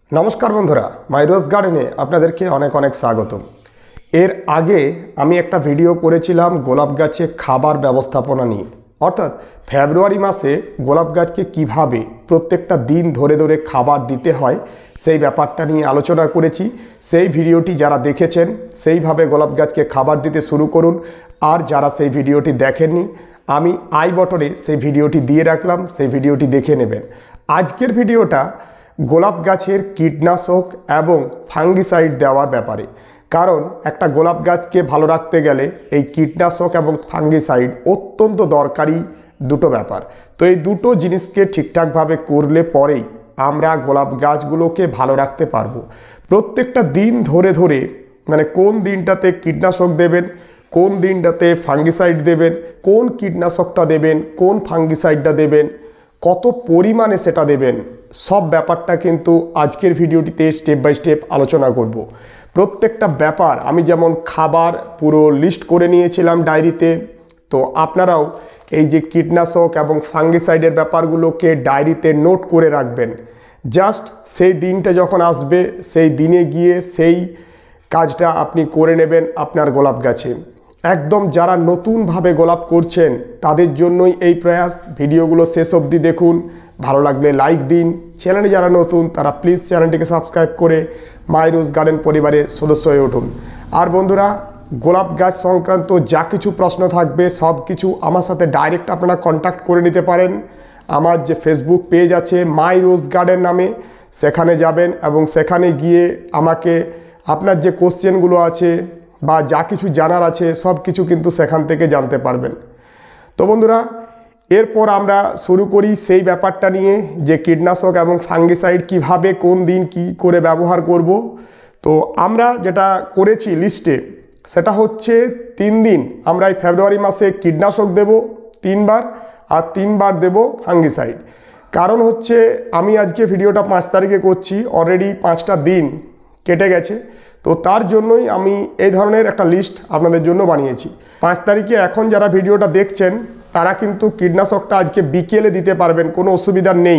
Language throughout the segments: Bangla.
नमस्कार बंधुरा माइरोज गार्डेने आपनादेरके अनेक अनेक स्वागतम। एर आगे आमी एकटा भिडियो करेछिलाम गोलाप गाचे खाबार व्यवस्थापना निये, अर्थात फेब्रुआरी मासे गोलाप गाछके किभाबे प्रत्येकटा दिन धरे धरे खाबार दिते हय सेई ब्यापारटा निये आलोचना करेछि। सेई भिडियोटी जारा देखेछेन सेइभाबे गोलाप गाछके खाबार दिते शुरू करुन, आर जारा सेई भिडियोटी देखेननि आमी आई बटने सेई भिडियोटी दिये राखलाम, सेई भिडियोटी देखे नेबेन। आजकेर भिडियोटा गोलाप गाछेर कीटनाशक एवं फांगिसाइड देওয়ার ব্যাপারে, কারণ একটা গোলাপ গাছকে ভালো রাখতে গেলে এই কীটনাশক এবং ফাঙ্গিসাইড অত্যন্ত দরকারি দুটো ব্যাপার। তো এই দুটো জিনিসকে ঠিকঠাকভাবে করলে পরেই আমরা গোলাপ গাছগুলোকে ভালো রাখতে পারবো। প্রত্যেকটা দিন ধরে ধরে মানে কোন দিনটাতে কীটনাশক দেবেন, কোন দিনটাতে ফাঙ্গিসাইড দেবেন, কোন কীটনাশকটা দেবেন, কোন ফাঙ্গিসাইডটা দেবেন, কত পরিমাণে সেটা দেবেন, সব ব্যাপারটা কিন্তু আজকের ভিডিওটিতে স্টেপ বাই স্টেপ আলোচনা করব। প্রত্যেকটা ব্যাপার আমি যেমন খাবার পুরো লিস্ট করে নিয়েছিলাম ডায়েরিতে, তো আপনারাও এই যে কীটনাশক এবং ফাঙ্গিসাইডের ব্যাপারগুলোকে ডায়েরিতে নোট করে রাখবেন। জাস্ট সেই দিনটা যখন আসবে সেই দিনে গিয়ে সেই কাজটা আপনি করে নেবেন আপনার গোলাপ গাছে। একদম যারা নতুনভাবে গোলাপ করছেন তাদের জন্যই এই প্রয়াস। ভিডিওগুলো শেষ অবধি দেখুন, ভালো লাগলে লাইক দিন। চ্যানেলে যারা নতুন তারা প্লিজ চ্যানেলটিকে সাবস্ক্রাইব করে মাইরোজ গার্ডেন পরিবারের সদস্য হয়ে উঠুন। আর বন্ধুরা, গোলাপ গাছ সংক্রান্ত যা কিছু প্রশ্ন থাকবে সব কিছু আমার সাথে ডাইরেক্ট আপনারা কন্ট্যাক্ট করে নিতে পারেন। আমার যে ফেসবুক পেজ আছে মাইরোজ গার্ডেন নামে, সেখানে যাবেন এবং সেখানে গিয়ে আমাকে আপনার যে কোশ্চেনগুলো আছে বা যা কিছু জানার আছে সব কিছু কিন্তু সেখান থেকে জানতে পারবেন। তো বন্ধুরা, এরপর আমরা শুরু করি সেই ব্যাপারটা নিয়ে যে কীটনাশক এবং ফাঙ্গিসাইড কিভাবে কোন দিন কি করে ব্যবহার করব। তো আমরা যেটা করেছি লিস্টে সেটা হচ্ছে 3 দিন আমরা এই ফেব্রুয়ারি মাসে কীটনাশক দেব 3 বার, আর 3 বার দেব ফাঙ্গিসাইড। কারণ হচ্ছে আমি আজকে ভিডিওটা 5 তারিখে করছি, অলরেডি 5টা দিন কেটে গেছে, তো তার জন্যই আমি এই ধরনের একটা লিস্ট আপনাদের জন্য বানিয়েছি। 5 তারিখে এখন যারা ভিডিওটা দেখছেন তারা কিন্তু কীটনাশকটা আজকে বিকেলে দিতে পারবেন, কোনো অসুবিধা নেই।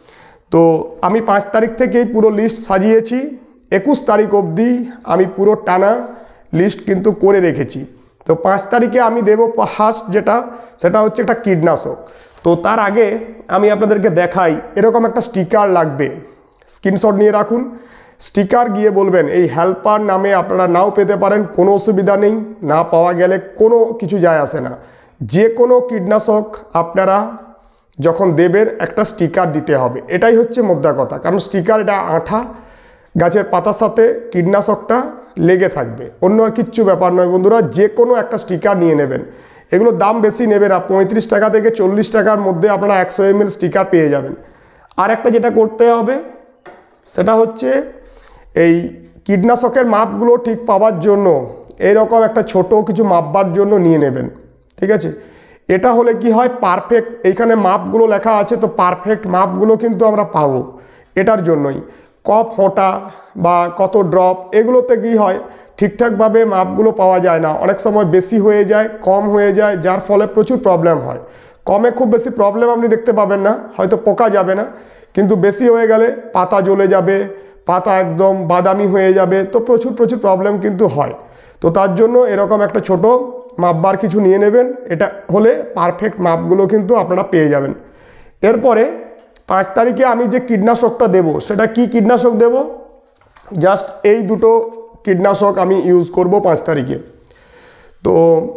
তো আমি 5 তারিখ থেকেই পুরো লিস্ট সাজিয়েছি, 21 তারিখ অবধি আমি পুরো টানা লিস্ট কিন্তু করে রেখেছি। তো 5 তারিখে আমি দেব ফার্স্ট যেটা, সেটা হচ্ছে একটা কীটনাশক। তো তার আগে আমি আপনাদেরকে দেখাই, এরকম একটা স্টিকার লাগবে, স্ক্রিনশট নিয়ে রাখুন। স্টিকার গিয়ে বলবেন এই হেল্পার নামে আপনারা নাও পেতে পারেন, কোনো অসুবিধা নেই, না পাওয়া গেলে কোনো কিছু যায় আসে না। যে কোনো কীটনাশক আপনারা যখন দেবেন একটা স্টিকার দিতে হবে, এটাই হচ্ছে মোদ্দা কথা। কারণ স্টিকার এটা আঠা, গাছের পাতার সাথে কীটনাশকটা লেগে থাকবে, অন্য আর কিচ্ছু ব্যাপার নয় বন্ধুরা। যে কোনো একটা স্টিকার নিয়ে নেবেন, এগুলো দাম বেশি নেবে না, 35 টাকা থেকে 40 টাকার মধ্যে আপনারা 100 ml স্টিকার পেয়ে যাবেন। আর একটা যেটা করতে হবে সেটা হচ্ছে এই কীটনাশকের মাপগুলো ঠিক পাওয়ার জন্য এইরকম একটা ছোট কিছু মাপবার জন্য নিয়ে নেবেন, ঠিক আছে? এটা হলে কি হয়, পারফেক্ট এইখানে মাপগুলো লেখা আছে, তো পারফেক্ট মাপগুলো কিন্তু আমরা পাবো। এটার জন্যই কপ ফোঁটা বা কত ড্রপ এগুলোতে কি হয় ঠিকঠাকভাবে মাপগুলো পাওয়া যায় না, অনেক সময় বেশি হয়ে যায়, কম হয়ে যায়, যার ফলে প্রচুর প্রবলেম হয়। কমে খুব বেশি প্রবলেম আপনি দেখতে পাবেন না, হয়তো পোকা যাবে না, কিন্তু বেশি হয়ে গেলে পাতা জ্বলে যাবে, পাতা একদম বাদামি হয়ে যাবে, তো প্রচুর প্রবলেম কিন্তু হয়। তো তার জন্য এরকম একটা ছোট মাপবার কিছু নিয়ে নেবেন, এটা হলে পারফেক্ট মাপগুলো কিন্তু আপনারা পেয়ে যাবেন। এরপরে 5 তারিখে আমি যে কীটনাশকটা দেব সেটা কি কীটনাশক দেব, জাস্ট এই দুটো কীটনাশক আমি ইউজ করব 5 তারিখে। তো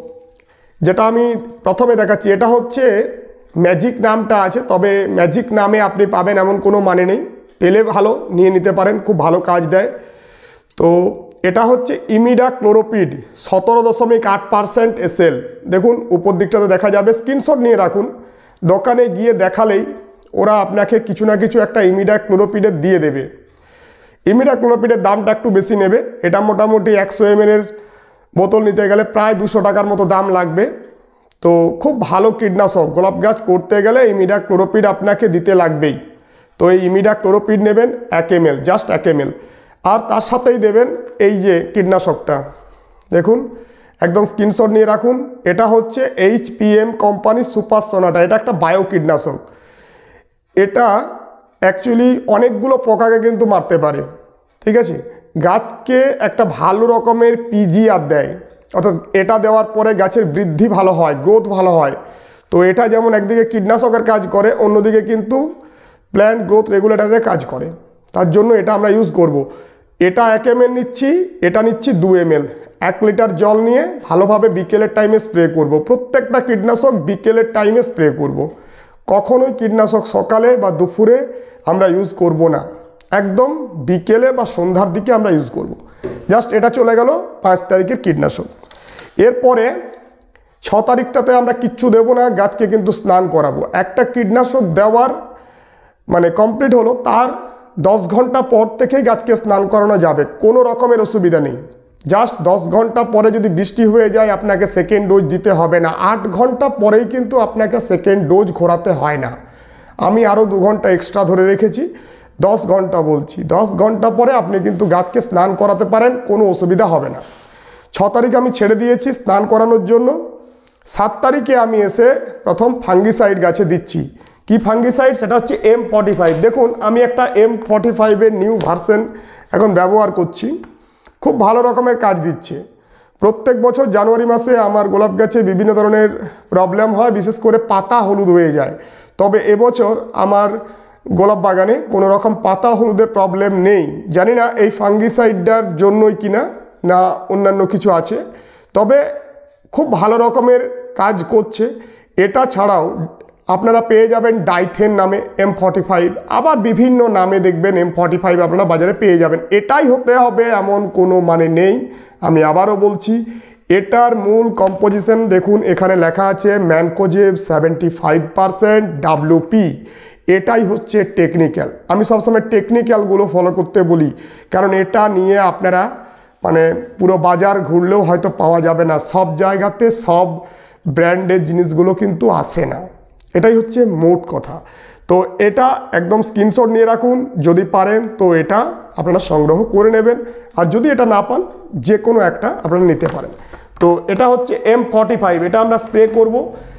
যেটা আমি প্রথমে দেখাচ্ছি এটা হচ্ছে ম্যাজিক নামটা আছে, তবে ম্যাজিক নামে আপনি পাবেন এমন কোনো মানে নেই, পেলে ভালো নিয়ে নিতে পারেন, খুব ভালো কাজ দেয়। তো এটা হচ্ছে ইমিডাক্লোরোপিড 17.8% SL। দেখুন উপর দিকটাতে দেখা যাবে, স্ক্রিনশট নিয়ে রাখুন। দোকানে গিয়ে দেখালেই ওরা আপনাকে কিছু না কিছু একটা ইমিডাক্লোরোপিডের দিয়ে দেবে। ইমিডাক্লোরোপিডের দামটা একটু বেশি নেবে, এটা মোটামুটি 100 ml এর বোতল নিতে গেলে প্রায় 200 টাকার মতো দাম লাগবে। তো খুব ভালো কীটনাশক, গোলাপ গাছ করতে গেলে ইমিডাক্লোরোপিড আপনাকে দিতে লাগবেই। তো এই ইমিডাক্লোরোপিড নেবেন 1 ml, জাস্ট 1 ml, আর তার সাথেই দেবেন এই যে কীটনাশকটা, দেখুন একদম স্ক্রিনশট নিয়ে রাখুন। এটা হচ্ছে HPM কোম্পানির সুপার সোনাটা, এটা একটা বায়ো কীটনাশক। এটা অ্যাকচুয়ালি অনেকগুলো পোকাকে কিন্তু মারতে পারে, ঠিক আছে। গাছকে একটা ভালো রকমের পিজিআর দেয়, অর্থাৎ এটা দেওয়ার পরে গাছের বৃদ্ধি ভালো হয়, গ্রোথ ভালো হয়। তো এটা যেমন একদিকে কীটনাশকের কাজ করে, অন্যদিকে কিন্তু প্ল্যান্ট গ্রোথ রেগুলেটরের কাজ করে। তার জন্য এটা আমরা ইউজ করব। এটা 1 ml নিচ্ছি, এটা নিচ্ছি 2 ml। 1 লিটার জল নিয়ে ভালোভাবে বিকেলের টাইমে স্প্রে করব। প্রত্যেকটা কীটনাশক বিকেলের টাইমে স্প্রে করব। কখনোই কীটনাশক সকালে বা দুপুরে আমরা ইউজ করব না, একদম বিকেলে বা সন্ধ্যার দিকে আমরা ইউজ করব। জাস্ট এটা চলে গেল 5 তারিখের কীটনাশক। এরপরে 6 তারিখটাতে আমরা কিচ্ছু দেবো না, গাছকে কিন্তু স্নান করাবো। একটা কীটনাশক দেওয়ার মানে কমপ্লিট হলো, তার 10 ঘন্টা পর থেকেই গাছকে স্নান করানো যাবে, কোনো রকমের অসুবিধা নেই। জাস্ট 10 ঘন্টা পরে যদি বৃষ্টি হয়ে যায় আপনাকে সেকেন্ড ডোজ দিতে হবে না। 8 ঘন্টা পরেই কিন্তু আপনাকে সেকেন্ড ডোজ ঘোরাতে হয় না। আমি আরও 2 ঘন্টা এক্সট্রা ধরে রেখেছি, 10 ঘন্টা বলছি। 10 ঘন্টা পরে আপনি কিন্তু গাছকে স্নান করাতে পারেন, কোনো অসুবিধা হবে না। 6 তারিখ আমি ছেড়ে দিয়েছি স্নান করানোর জন্য। 7 তারিখে আমি এসে প্রথম ফাঙ্গিসাইড গাছে দিচ্ছি। কি ফাঙ্গিসাইড? সেটা হচ্ছে M45। দেখুন আমি একটা M45-এর নিউ ভার্সন এখন ব্যবহার করছি, খুব ভালো রকমের কাজ দিচ্ছে। প্রত্যেক বছর জানুয়ারি মাসে আমার গোলাপ গাছে বিভিন্ন ধরনের প্রবলেম হয়, বিশেষ করে পাতা হলুদ হয়ে যায়। তবে এবছর আমার গোলাপ বাগানে কোনো রকম পাতা হলুদের প্রবলেম নেই। জানি না এই ফাঙ্গিসাইডটার জন্যই কিনা না অন্যান্য কিছু আছে, তবে খুব ভালো রকমের কাজ করছে। এটা ছাড়াও আপনারা পেয়ে যাবেন ডাইথেন নামে M45, আবার বিভিন্ন নামে দেখবেন M45 আপনারা বাজারে পেয়ে যাবেন। এটাই হতে হবে এমন কোনো মানে নেই। আমি আবারও বলছি, এটার মূল কম্পোজিশন দেখুন, এখানে লেখা আছে ম্যানকোজেব 75% WP। এটাই হচ্ছে টেকনিক্যাল। আমি সবসময় টেকনিক্যালগুলো ফলো করতে বলি, কারণ এটা নিয়ে আপনারা মানে পুরো বাজার ঘুরলেও হয়তো পাওয়া যাবে না, সব জায়গাতে সব ব্র্যান্ডের জিনিসগুলো কিন্তু আসে না। এটাই হচ্ছে মোট কথা। তো এটা একদম স্ক্রিনশট নিয়ে রাখুন, যদি পারেন তো এটা আপনারা সংগ্রহ করে নেবেন, আর যদি এটা না পান যে কোনো একটা আপনারা নিতে পারেন। তো এটা হচ্ছে M45, এটা আমরা স্প্রে করব।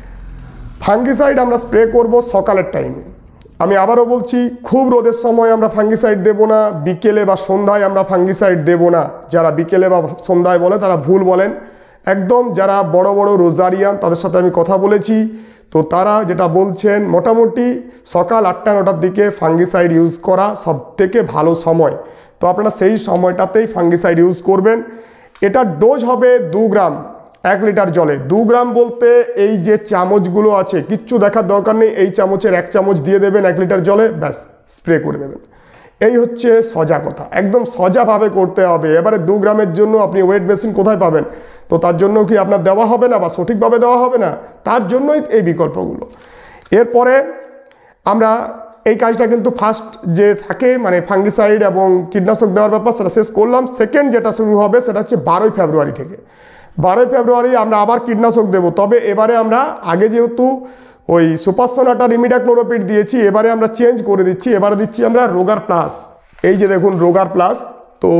ফাঙ্গিসাইড আমরা স্প্রে করব সকালের টাইমে। আমি আবারও বলছি, খুব রোদের সময় আমরা ফাঙ্গিসাইড দেব না, বিকেলে বা সন্ধ্যায় আমরা ফাঙ্গিসাইড দেব না। যারা বিকেলে বা সন্ধ্যায় বলে তারা ভুল বলেন। একদম যারা বড় বড় রোজারিয়ান তাদের সাথে আমি কথা বলেছি, তো তারা যেটা বলছেন মোটামুটি সকাল 8টা-9টার দিকে ফাঙ্গিসাইড ইউজ করা সবথেকে ভালো সময়। তো আপনারা সেই সময়টাতেই ফাঙ্গিসাইড ইউজ করবেন। এটার ডোজ হবে 2 গ্রাম 1 লিটার জলে। 2 গ্রাম বলতে এই যে চামচগুলো আছে কিচ্ছু দেখার দরকার নেই, এই চামচের 1 চামচ দিয়ে দেবেন 1 লিটার জলে, ব্যাস স্প্রে করে দেবেন। এই হচ্ছে সোজা কথা, একদম সোজাভাবে করতে হবে। এবারে 2 গ্রামের জন্য আপনি ওয়েট মেশিন কোথায় পাবেন? তো তার জন্য কি আপনার দেওয়া হবে না বা সঠিকভাবে দেওয়া হবে না? তার জন্যই এই বিকল্পগুলো। এরপরে আমরা এই কাজটা কিন্তু ফার্স্ট যে থাকে মানে ফাঙ্গিসাইড এবং কীটনাশক দেওয়ার ব্যাপার সেটা শেষ করলাম। সেকেন্ড যেটা শুরু হবে সেটা হচ্ছে 12ই ফেব্রুয়ারি থেকে। 12ই ফেব্রুয়ারি আমরা আবার কীটনাশক দেব, তবে এবারে আমরা আগে যেহেতু ওই সুপার সোনাটার ইমিডাক্লোরোপিড দিয়েছি, এবারে আমরা চেঞ্জ করে দিচ্ছি। এবারে দিচ্ছি আমরা রোগার প্লাস। এই যে দেখুন রোগার প্লাস। তো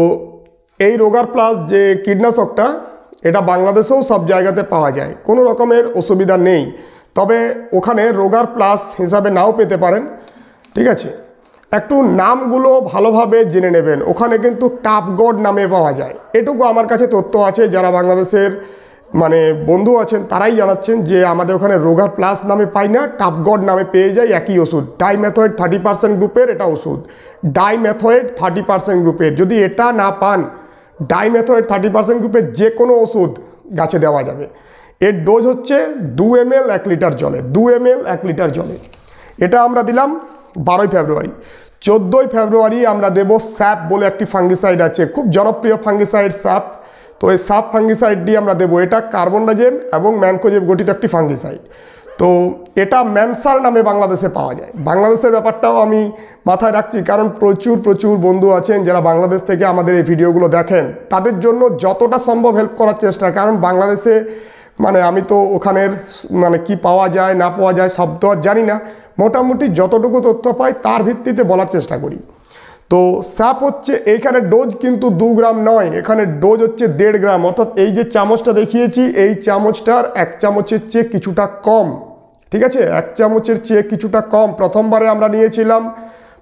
এই রোগার প্লাস যে কীটনাশকটা, এটা বাংলাদেশেও সব জায়গাতে পাওয়া যায়, কোনো রকমের অসুবিধা নেই। তবে ওখানে রোগার প্লাস হিসাবে নাও পেতে পারেন, ঠিক আছে। একটু নামগুলো ভালোভাবে জেনে নেবেন। ওখানে কিন্তু টাপগড নামে পাওয়া যায়, এটুকু আমার কাছে তথ্য আছে। যারা বাংলাদেশের মানে বন্ধু আছেন তারাই জানাচ্ছেন যে আমাদের ওখানে রোগার প্লাস নামে পাই না, টাপগড নামে পেয়ে যাই একই ওষুধ। ডাইমেথয়েড 30% গ্রুপের এটা ওষুধ, ডাইমেথয়েড 30% গ্রুপের। যদি এটা না পান, ডাইমেথয়েড 30% গ্রুপের যে কোনো ওষুধ গাছে দেওয়া যাবে। এর ডোজ হচ্ছে 2 ml 1 লিটার জলে, 2 ml 1 লিটার জলে। এটা আমরা দিলাম 12ই ফেব্রুয়ারি। 14ই ফেব্রুয়ারি আমরা দেব স্যাপ বলে একটি ফাঙ্গিসাইড আছে, খুব জনপ্রিয় ফাঙ্গিসাইড স্যাপ। তো এই স্যাপ ফাঙ্গিসাইড দিয়ে আমরা দেবো। এটা কার্বনডাজেম এবং ম্যানকোজেব গঠিত একটি ফাঙ্গিসাইড। তো এটা ম্যানসার নামে বাংলাদেশে পাওয়া যায়। বাংলাদেশের ব্যাপারটাও আমি মাথায় রাখছি, কারণ প্রচুর বন্ধু আছেন যারা বাংলাদেশ থেকে আমাদের এই ভিডিওগুলো দেখেন। তাদের জন্য যতটা সম্ভব হেল্প করার চেষ্টা, কারণ বাংলাদেশে মানে আমি তো ওখানের মানে কি পাওয়া যায় না পাওয়া যায় সব তো আর জানি না, মোটামুটি যতটুকু তথ্য পাই তার ভিত্তিতে বলার চেষ্টা করি। তো স্যাপ হচ্ছে, এইখানে ডোজ কিন্তু 2 গ্রাম নয়, এখানে ডোজ হচ্ছে 1.5 গ্রাম। অর্থাৎ এই যে চামচটা দেখিয়েছি এই চামচটার 1 চামচের চেয়ে কিছুটা কম, ঠিক আছে, 1 চামচের চেয়ে কিছুটা কম। প্রথমবারে আমরা নিয়েছিলাম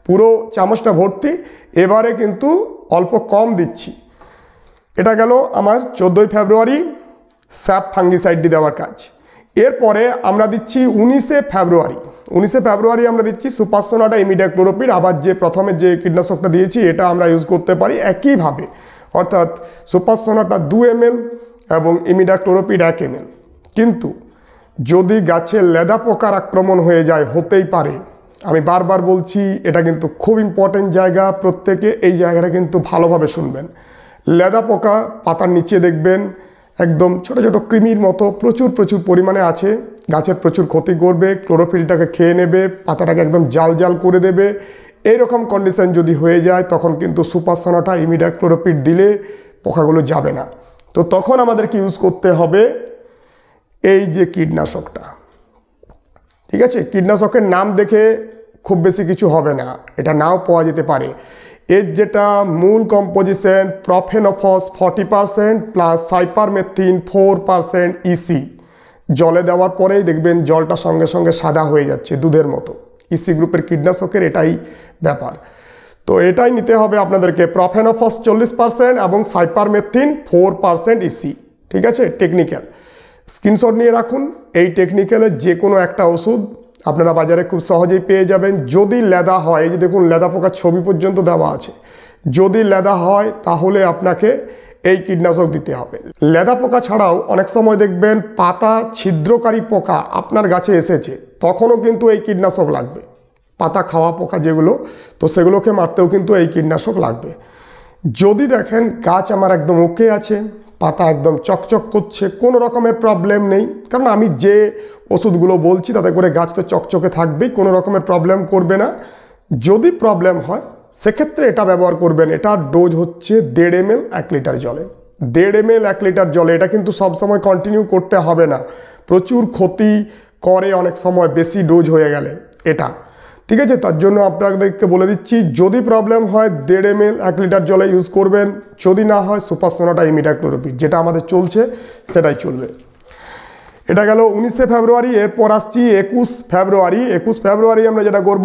পুরো চামচটা ভর্তি। এবারে কিন্তু অল্প কম দিচ্ছি। এটা গেল আমার 14ই ফেব্রুয়ারি স্যাপ ফাঙ্গিসাইডটি দেওয়ার কাজ। এরপরে আমরা দিচ্ছি 19শে ফেব্রুয়ারি আমরা দিচ্ছি সুপার সোনাটা ইমিডাক্লোরোপিড। আবার যে প্রথমে যে কীটনাশকটা দিয়েছি এটা আমরা ইউজ করতে পারি একইভাবে, অর্থাৎ সুপার সোনাটা 2 ml এবং ইমিডাক্লোরোপিড 1 ml। কিন্তু যদি গাছে লেদা পোকার আক্রমণ হয়ে যায়, হতেই পারে, আমি বারবার বলছি, এটা কিন্তু খুব ইম্পর্টেন্ট জায়গা, প্রত্যেকে এই জায়গাটা কিন্তু ভালোভাবে শুনবেন। লেদা পোকা পাতার নিচে দেখবেন একদম ছোট ছোট কৃমির মতো প্রচুর পরিমাণে আছে, গাছের প্রচুর ক্ষতি করবে, ক্লোরোফিলটাকে খেয়ে নেবে, পাতাটাকে একদম জাল জাল করে দেবে। এইরকম কন্ডিশন যদি হয়ে যায় তখন কিন্তু সুপার সোনাটা ইমিডাক্লোরোপিড দিলে পোকাগুলো যাবে না। তো তখন আমাদেরকে ইউজ করতে হবে এই যে কীটনাশকটা। ঠিক আছে, কীটনাশকের নাম দেখে খুব বেশি কিছু হবে না, এটা নাও পাওয়া যেতে পারে। এর যেটা মূল composition profenofos 40% plus cypermethrin 4% EC. জলে দেওয়ার পরেই দেখবেন জলটা সঙ্গে সঙ্গে সাদা হয়ে যাচ্ছে দুধের মতো। ইসি গ্রুপের কীটনাশকের এটাই ব্যাপার। তো এটাই নিতে হবে আপনাদেরকে, প্রফেনোফস 40% এবং সাইপারমেথ্রিন 4% ইসি। ঠিক আছে, টেকনিক্যাল স্ক্রিনশট নিয়ে রাখুন। এই টেকনিক্যালের যে কোনো একটা ওষুধ আপনারা বাজারে খুব সহজেই পেয়ে যাবেন। যদি লেদা হয়, এই যে দেখুন লেদা পোকার ছবি পর্যন্ত দেওয়া আছে, যদি লেদা হয় তাহলে আপনাকে এই কীটনাশক দিতে হবে। লেদা পোকা ছাড়াও অনেক সময় দেখবেন পাতা ছিদ্রকারী পোকা আপনার গাছে এসেছে, তখনও কিন্তু এই কীটনাশক লাগবে। পাতা খাওয়া পোকা যেগুলো, তো সেগুলোকে মারতেও কিন্তু এই কীটনাশক লাগবে। যদি দেখেন গাছ আমার একদম ওকে আছে, পাতা একদম চকচক করছে, কোনো রকমের প্রবলেম নেই, কারণ আমি যে ওষুধগুলো বলছি তাতে করে গাছ তো চকচকে থাকবেই, কোনো রকমের প্রবলেম করবে না। যদি প্রবলেম হয় সেক্ষেত্রে এটা ব্যবহার করবেন। এটার ডোজ হচ্ছে 1.5 ml 1 লিটার জলে। 1.5 ml 1 লিটার জলে। এটা কিন্তু সবসময় কন্টিনিউ করতে হবে না, প্রচুর ক্ষতি করে অনেক সময় বেশি ডোজ হয়ে গেলে এটা। ঠিক আছে, তার জন্য আপনাদেরকে বলে দিচ্ছি, যদি প্রবলেম হয় 1.5 ml 1 লিটার জলে ইউজ করবেন, যদি না হয় সুপার সোনাটা ইমিডাক্লোরোপিড যেটা আমাদের চলছে সেটাই চলবে। এটা গেল 19শে ফেব্রুয়ারি। এরপর আসছি 21 ফেব্রুয়ারি আমরা যেটা করব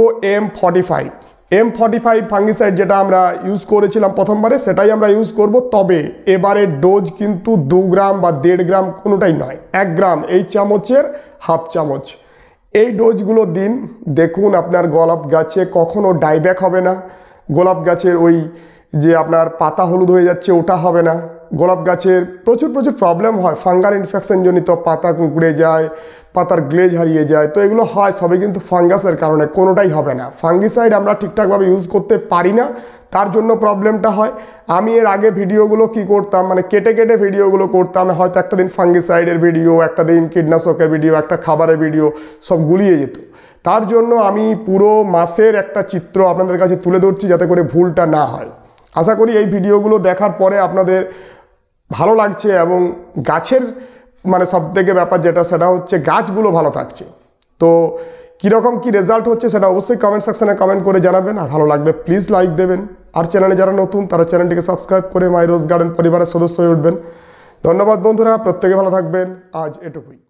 M45 ফাঙ্গিসাইড, যেটা আমরা ইউজ করেছিলাম প্রথমবারে সেটাই আমরা ইউজ করব। তবে এবারে ডোজ কিন্তু 2 গ্রাম বা 1.5 গ্রাম কোনোটাই নয়, 1 গ্রাম, এই চামচের হাফ চামচ। এই ডোজগুলো দিন, দেখুন আপনার গোলাপ গাছে কখনো ডাইব্যাক হবে না। গোলাপ গাছের ওই যে আপনার পাতা হলুদ হয়ে যাচ্ছে ওটা হবে না। গোলাপ গাছের প্রচুর প্রবলেম হয়, ফাঙ্গাল ইনফেকশন জনিত পাতা কুঁকড়ে যায়, পাতার গ্লেজ হারিয়ে যায়, তো এগুলো হয় সবই কিন্তু ফাঙ্গাসের কারণে, কোনোটাই হবে না। ফাঙ্গিসাইড আমরা ঠিকঠাকভাবে ইউজ করতে পারি না, তার জন্য প্রবলেমটা হয়। আমি এর আগে ভিডিওগুলো কি করতাম, মানে কেটে ভিডিওগুলো করতাম, হয়তো একটা দিন ফাঙ্গিসাইডের ভিডিও, একটা দিন কীটনাশকের ভিডিও, একটা খাবারের ভিডিও, সব গুলিয়ে যেত। তার জন্য আমি পুরো মাসের একটা চিত্র আপনাদের কাছে তুলে ধরছি যাতে করে ভুলটা না হয়। আশা করি এই ভিডিওগুলো দেখার পরে আপনাদের ভালো লাগছে এবং গাছের মানে সবথেকে ব্যাপার যেটা সেটা হচ্ছে গাছগুলো ভালো থাকছে। তো কীরকম কী রেজাল্ট হচ্ছে সেটা অবশ্যই কমেন্ট সেকশনে কমেন্ট করে জানাবেন। আর ভালো লাগবে প্লিজ লাইক দেবেন। আর চ্যানেলে যারা নতুন তারা চ্যানেলটিকে সাবস্ক্রাইব করে মাই রোজ গার্ডেন পরিবারের সদস্য হয়ে উঠবেন। ধন্যবাদ বন্ধুরা, প্রত্যেকে ভালো থাকবেন। আজ এটুকুই।